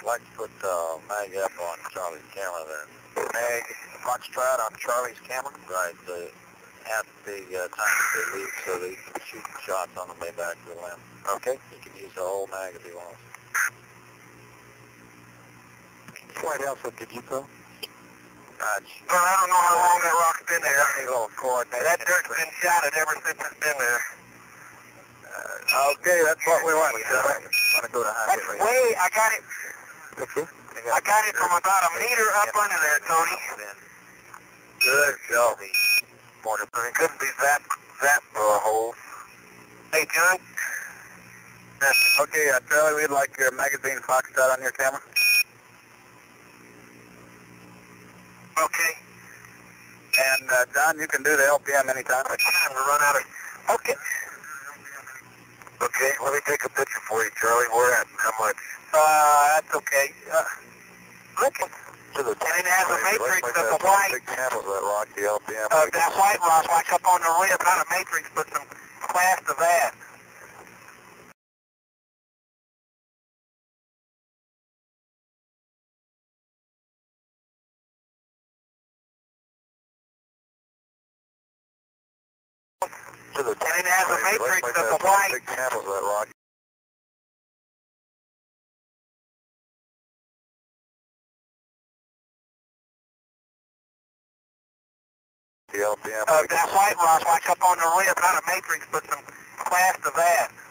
like to put mag up on Charlie's camera then. Mag Foxtrot on Charlie's camera? Right, at the time that they leave so they can shoot shots on the way back to the limb. Okay. You can use the whole mag if you want. White House, what did you go? I don't know how long that rock's been there. That dirt's been shotted ever since it's been there. Okay, that's what we want. We want to go to high hit rate. Wait, I got it. Okay. I got it from about a meter up under there, Tony. Good job. It couldn't be that holes. Hey, John. Okay, Charlie, we'd like your magazine Foxtrot on your camera. Okay. And John, you can do the LPM anytime. We'll run out of... Okay. Okay, let me take a picture for you, Charlie. We're at how much? That's okay. Look at and it has a matrix of the white. Big panels that lock the LPM. That white rock like up on the rim, not a matrix, but some class of that. And it has a matrix of the white. Big panels that lock. The LPM. That white rock like up on the rim, not a matrix, but some class of that.